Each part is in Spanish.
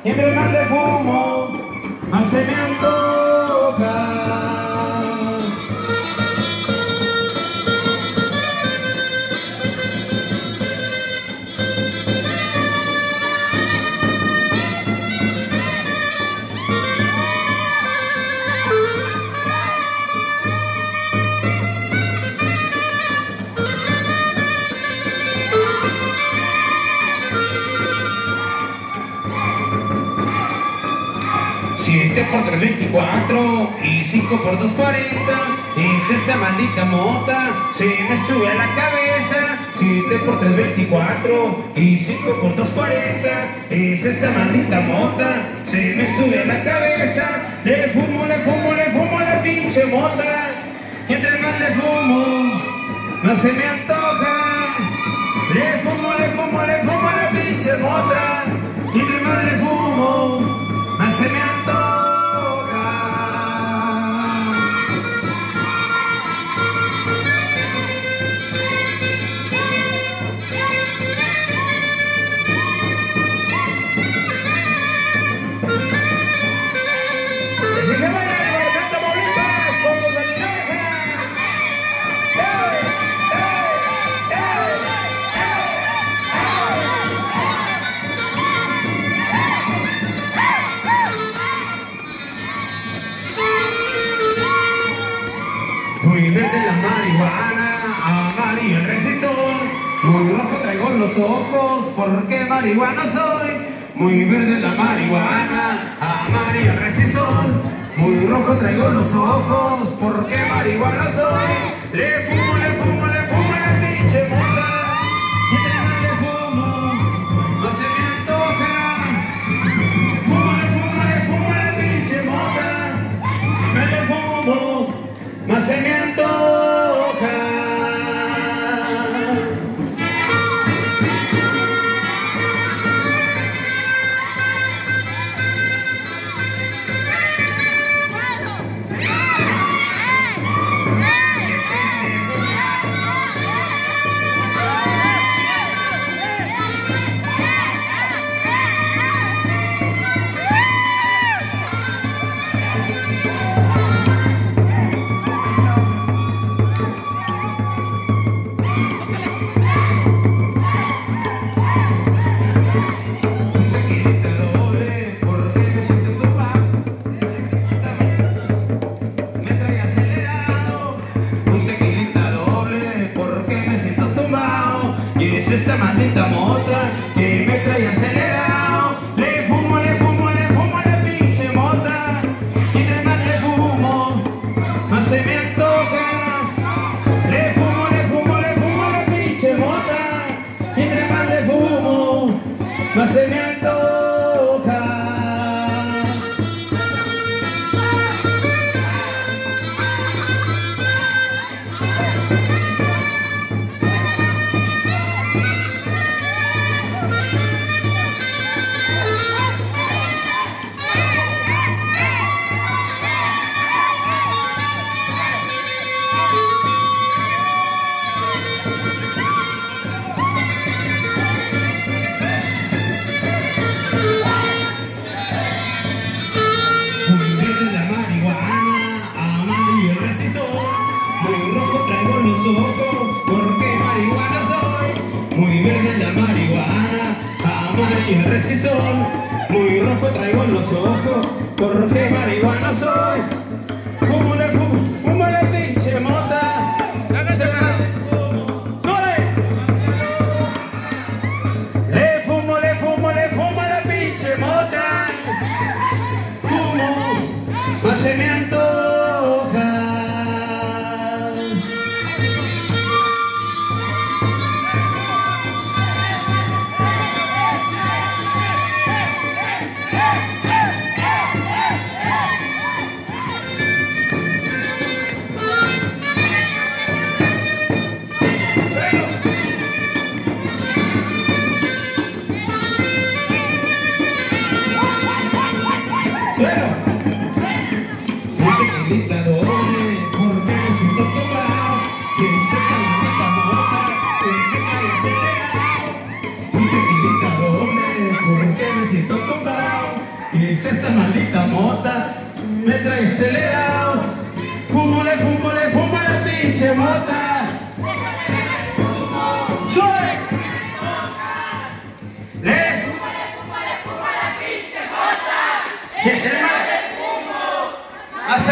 y entre más le fumo, más se me antoja. Siete por 3, 24 y 5 por 2, 40. Es esta maldita mota, se me sube a la cabeza. 7 por 3, 24 y 5 por 2, 40. Es esta maldita mota, se me sube a la cabeza. Le fumo la pinche mota. Y entre más le fumo, más se me antoja. Le fumo la pinche mota. Y entre más le fumo, más se me antoja. ¡Así se baila en Tamaulipas con los animales! Muy verde la marihuana, amarillo el resistor. Muy rojo traigo los ojos, porque marihuana soy. Muy verde la marihuana, amarillo el resistor. Muy rojo traigo los ojos, porque marihuana soy. Le fumo la pinche mota. Y entre más le fumo, más se me antoja. Fumo la pinche mota. Me le fumo, más se me antoja. Esta maldita mota que me trae acelerado. Le fumo la pinche mota. Y entre más le fumo, más se me antoja. Le fumo la pinche mota. Y entre más le fumo, más se me antoja. Porque marihuana soy. Muy verde la marihuana, amarillo el resistor. Muy rojo traigo los ojos, porque marihuana soy. Fumo la pinche mota. Le fumo la pinche mota. Fumo, más se me antoja. Suelo. es esta maldita mota, me trae acelerado. Fúmole, pinche mota. ¡Soy! Fúmale, pinche mota. Y entre más hace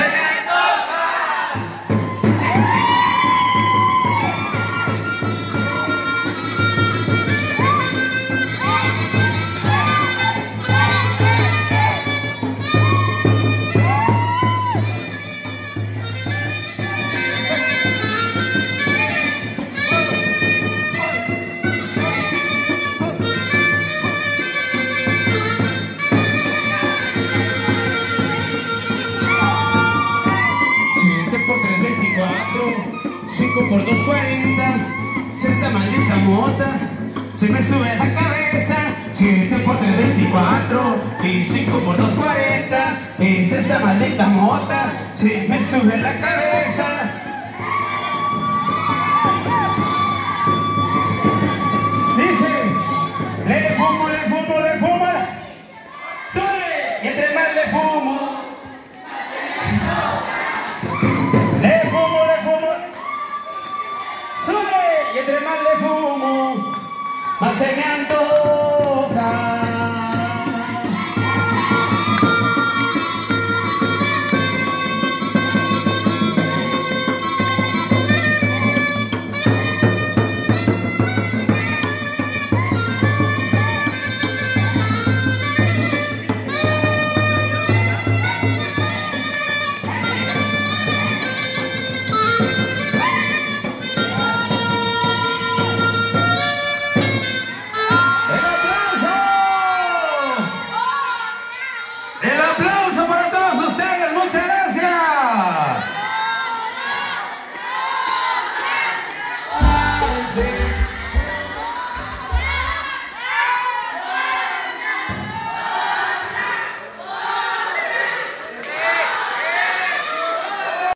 por 3.24, 5 por 2.40, si esta maldita mota se me sube a la cabeza. 7 por 3.24 y 5 por 2.40, es esta maldita mota, se me sube a la cabeza. Dice, le fumo, sube, y entre más le fumo. Sube, y entre más le fumo, más se me antoja.